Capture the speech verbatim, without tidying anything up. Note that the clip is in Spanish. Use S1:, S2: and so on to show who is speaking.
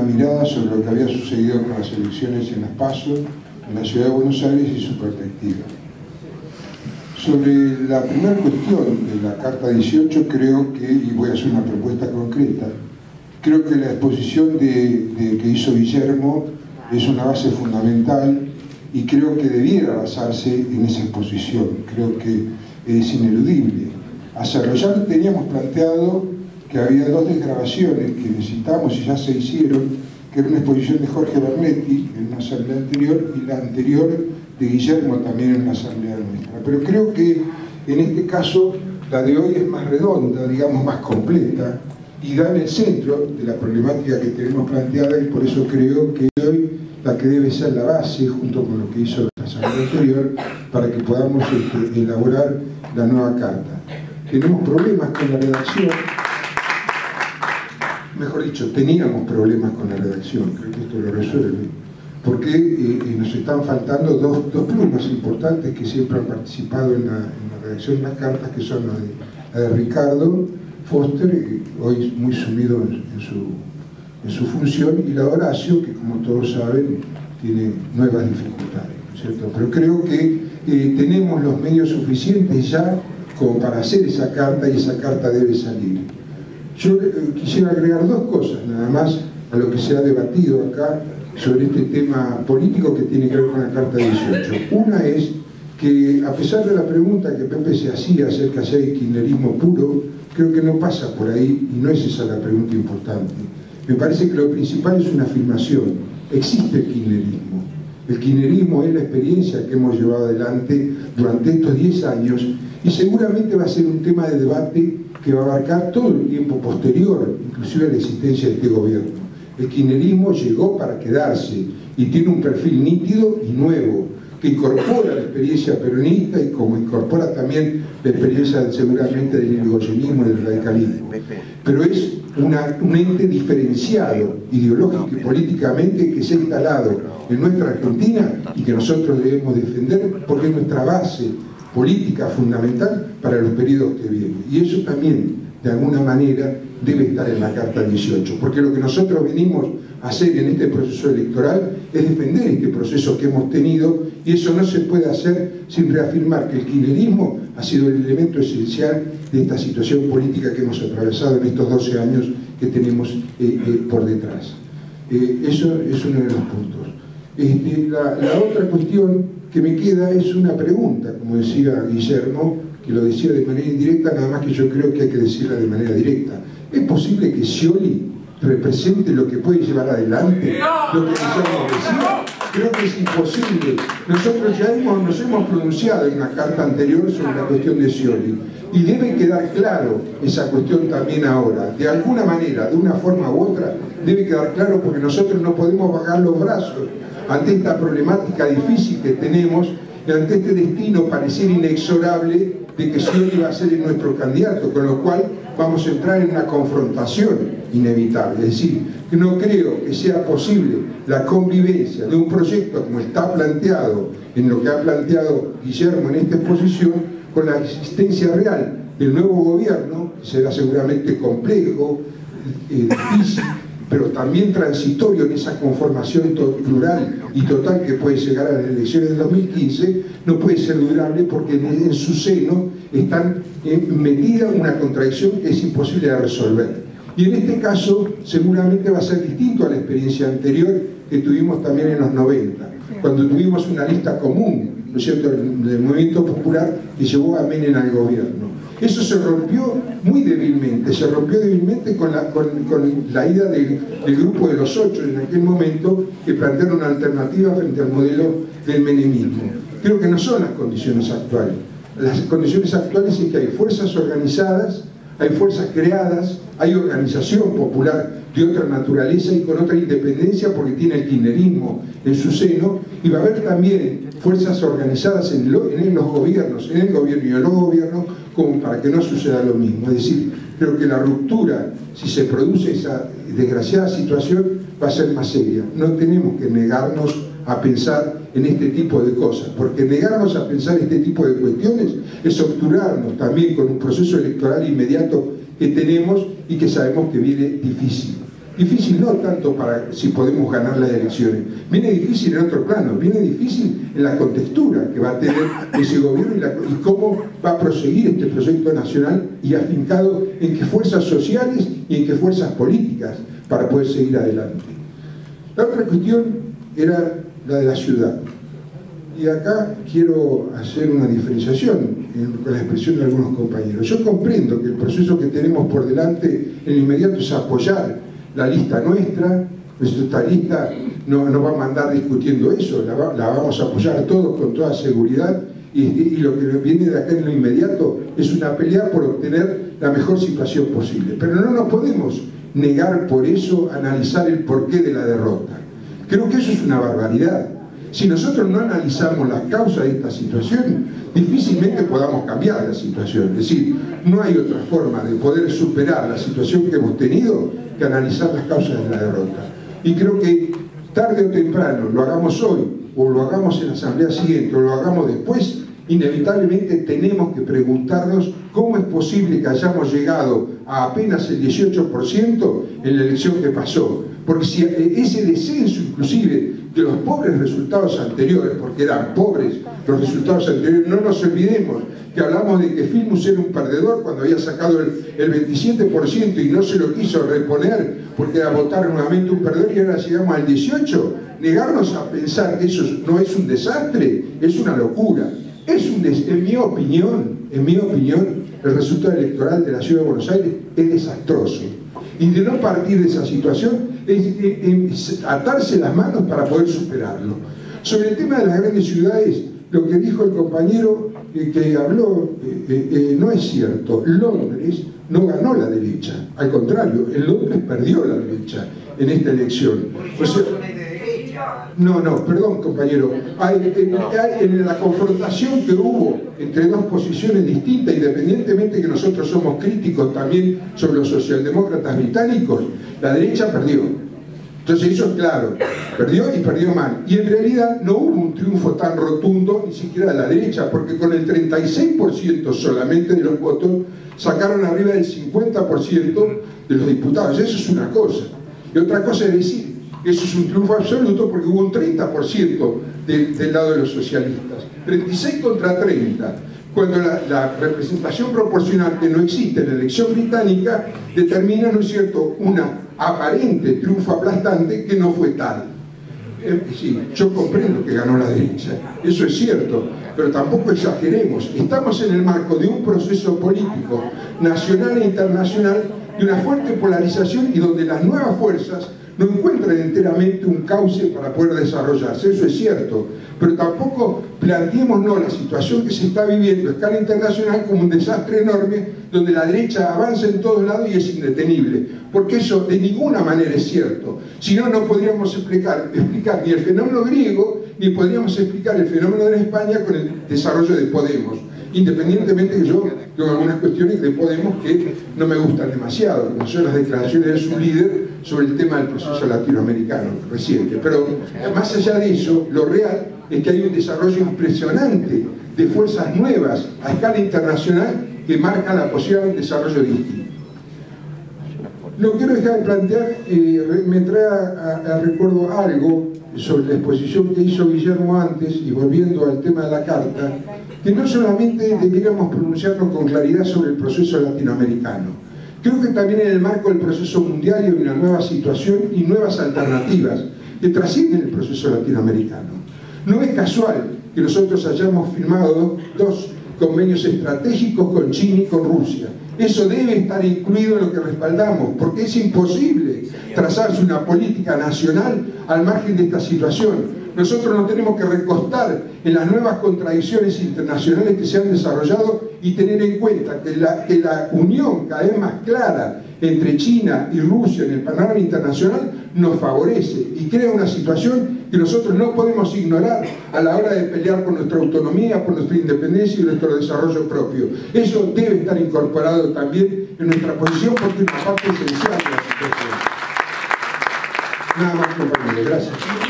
S1: mirada sobre lo que había sucedido con las elecciones en las PASO, en la ciudad de Buenos Aires y su perspectiva. Sobre la primera cuestión de la Carta dieciocho, creo que, y voy a hacer una propuesta concreta, creo que la exposición de, de, que hizo Guillermo es una base fundamental y creo que debiera basarse en esa exposición. Creo que es ineludible hacerlo. Ya teníamos planteado que había dos desgrabaciones que necesitamos y ya se hicieron, que era una exposición de Jorge Bernetti en una asamblea anterior y la anterior de Guillermo también en una asamblea nuestra. Pero creo que en este caso la de hoy es más redonda, digamos más completa, y da en el centro de la problemática que tenemos planteada, y por eso creo que hoy la que debe ser la base, junto con lo que hizo la asamblea anterior, para que podamos este, elaborar la nueva carta. Tenemos problemas con la redacción, mejor dicho, teníamos problemas con la redacción, creo que esto lo resuelve, porque eh, nos están faltando dos, dos plumas importantes que siempre han participado en la, en la redacción de las cartas, que son la de, la de Ricardo Foster, hoy muy sumido en, en, su, en su función, y la de Horacio, que como todos saben, tiene nuevas dificultades, ¿no es cierto? Pero creo que eh, tenemos los medios suficientes ya como para hacer esa carta, y esa carta debe salir. Yo eh, quisiera agregar dos cosas, nada más, a lo que se ha debatido acá sobre este tema político que tiene que ver con la Carta dieciocho. Una es que, a pesar de la pregunta que Pepe se hacía acerca de si hay kirchnerismo puro, creo que no pasa por ahí y no es esa la pregunta importante. Me parece que lo principal es una afirmación. Existe el kirchnerismo. El kirchnerismo es la experiencia que hemos llevado adelante durante estos diez años y seguramente va a ser un tema de debate que va a abarcar todo el tiempo posterior, inclusive a la existencia de este gobierno. El kirchnerismo llegó para quedarse y tiene un perfil nítido y nuevo, que incorpora la experiencia peronista y como incorpora también la experiencia seguramente del irigoyenismo y del radicalismo. Pero es una, un ente diferenciado ideológico y políticamente que se ha instalado en nuestra Argentina y que nosotros debemos defender porque es nuestra base política fundamental para los periodos que vienen. Y eso también, de alguna manera, debe estar en la Carta dieciocho, porque lo que nosotros venimos a hacer en este proceso electoral es defender este proceso que hemos tenido, y eso no se puede hacer sin reafirmar que el kirchnerismo ha sido el elemento esencial de esta situación política que hemos atravesado en estos doce años que tenemos eh, eh, por detrás. Eh, eso es uno de los puntos. Este, la, la otra cuestión que me queda es una pregunta, como decía Guillermo, que lo decía de manera indirecta, nada más que yo creo que hay que decirla de manera directa. ¿Es posible que Scioli represente lo que puede llevar adelante lo que Guillermo decía? Creo que es imposible. Nosotros ya hemos, nos hemos pronunciado en una carta anterior sobre la cuestión de Scioli, y debe quedar claro esa cuestión también ahora. De alguna manera, de una forma u otra, debe quedar claro, porque nosotros no podemos bajar los brazos ante esta problemática difícil que tenemos, y ante este destino pareciera inexorable de que Scioli va a ser nuestro candidato, con lo cual vamos a entrar en una confrontación inevitable. Es decir, que no creo que sea posible la convivencia de un proyecto como está planteado, en lo que ha planteado Guillermo en esta exposición, con la existencia real del nuevo gobierno, que será seguramente complejo, eh, difícil, pero también transitorio en esa conformación plural y total que puede llegar a las elecciones del dos mil quince, no puede ser durable porque en, en su seno están eh, metida una contradicción que es imposible de resolver. Y en este caso seguramente va a ser distinto a la experiencia anterior que tuvimos también en los noventa, cuando tuvimos una lista común, ¿no es cierto?, del movimiento popular que llevó a Menem al gobierno. Eso se rompió muy débilmente, se rompió débilmente con la, con, con la ida del, del grupo de los ocho en aquel momento, que plantearon una alternativa frente al modelo del menemismo. Creo que no son las condiciones actuales. Las condiciones actuales es que hay fuerzas organizadas, hay fuerzas creadas, hay organización popular de otra naturaleza y con otra independencia porque tiene el kirchnerismo en su seno, y va a haber también fuerzas organizadas en, lo, en los gobiernos, en el gobierno y en los gobiernos, como para que no suceda lo mismo. Es decir, creo que la ruptura, si se produce esa desgraciada situación, va a ser más seria. No tenemos que negarnos a pensar en este tipo de cosas, porque negarnos a pensar este tipo de cuestiones es obturarnos también con un proceso electoral inmediato que tenemos y que sabemos que viene difícil. Difícil no tanto para si podemos ganar las elecciones, viene difícil en otro plano, viene difícil en la contextura que va a tener ese gobierno y, la, y cómo va a proseguir este proyecto nacional y afincado en qué fuerzas sociales y en qué fuerzas políticas para poder seguir adelante. La otra cuestión era la de la ciudad. Y acá quiero hacer una diferenciación con la expresión de algunos compañeros. Yo comprendo que el proceso que tenemos por delante en lo inmediato es apoyar la lista nuestra. Nuestra lista no nos va a mandar discutiendo eso, la, va, la vamos a apoyar todos con toda seguridad y, y lo que viene de acá en lo inmediato es una pelea por obtener la mejor situación posible. Pero no nos podemos negar por eso analizar el porqué de la derrota. Creo que eso es una barbaridad. Si nosotros no analizamos las causas de esta situación, difícilmente podamos cambiar la situación. Es decir, no hay otra forma de poder superar la situación que hemos tenido que analizar las causas de la derrota. Y creo que tarde o temprano, lo hagamos hoy, o lo hagamos en la asamblea siguiente, o lo hagamos después, inevitablemente tenemos que preguntarnos cómo es posible que hayamos llegado a apenas el dieciocho por ciento en la elección que pasó. Porque si ese descenso inclusive de los pobres resultados anteriores, porque eran pobres los resultados anteriores, no nos olvidemos que hablamos de que Filmus era un perdedor cuando había sacado el, el veintisiete por ciento y no se lo quiso reponer porque era votar nuevamente un perdedor y ahora llegamos al dieciocho por ciento. Negarnos a pensar que eso no es un desastre es una locura. Es un des en mi opinión, en mi opinión, el resultado electoral de la Ciudad de Buenos Aires es desastroso. Y de no partir de esa situación es, es, es atarse las manos para poder superarlo. Sobre el tema de las grandes ciudades, lo que dijo el compañero eh, que habló eh, eh, no es cierto. Londres no ganó la derecha, al contrario, en Londres perdió la derecha en esta elección. O sea, no, no, perdón compañero, hay, en, hay, en la confrontación que hubo entre dos posiciones distintas, independientemente que nosotros somos críticos también sobre los socialdemócratas británicos, la derecha perdió. Entonces eso es claro, perdió y perdió mal. Y en realidad no hubo un triunfo tan rotundo ni siquiera de la derecha, porque con el treinta y seis por ciento solamente de los votos sacaron arriba del cincuenta por ciento de los diputados. Eso es una cosa. Y otra cosa es decir que eso es un triunfo absoluto porque hubo un treinta por ciento de, del lado de los socialistas. treinta y seis contra treinta. Cuando la, la representación proporcional que no existe en la elección británica determina, ¿no es cierto?, una aparente triunfo aplastante que no fue tal. Eh, sí, yo comprendo que ganó la derecha, eso es cierto, pero tampoco exageremos. Estamos en el marco de un proceso político nacional e internacional de una fuerte polarización y donde las nuevas fuerzas no encuentran enteramente un cauce para poder desarrollarse, eso es cierto, pero tampoco planteémonos la situación que se está viviendo a escala internacional como un desastre enorme donde la derecha avanza en todos lados y es indetenible, porque eso de ninguna manera es cierto. Si no, no podríamos explicar, explicar ni el fenómeno griego ni podríamos explicar el fenómeno de España con el desarrollo de Podemos, independientemente que yo tengo algunas cuestiones de Podemos que no me gustan demasiado, como son las declaraciones de su líder sobre el tema del proceso latinoamericano reciente. Pero más allá de eso, lo real es que hay un desarrollo impresionante de fuerzas nuevas a escala internacional que marcan la posibilidad de un desarrollo distinto. No quiero dejar de plantear, eh, me trae a, a, a recuerdo algo sobre la exposición que hizo Guillermo antes, y volviendo al tema de la carta, que no solamente debiéramos pronunciarnos con claridad sobre el proceso latinoamericano, creo que también en el marco del proceso mundial hay una nueva situación y nuevas alternativas que trascienden el proceso latinoamericano. No es casual que nosotros hayamos firmado dos convenios estratégicos con China y con Rusia. Eso debe estar incluido en lo que respaldamos, porque es imposible trazarse una política nacional al margen de esta situación. Nosotros nos tenemos que recostar en las nuevas contradicciones internacionales que se han desarrollado y tener en cuenta que la, que la unión cada vez más clara entre China y Rusia en el panorama internacional nos favorece y crea una situación que nosotros no podemos ignorar a la hora de pelear por nuestra autonomía, por nuestra independencia y nuestro desarrollo propio. Eso debe estar incorporado también en nuestra posición porque es una parte esencial de la situación. Nada más, compañeros. Gracias.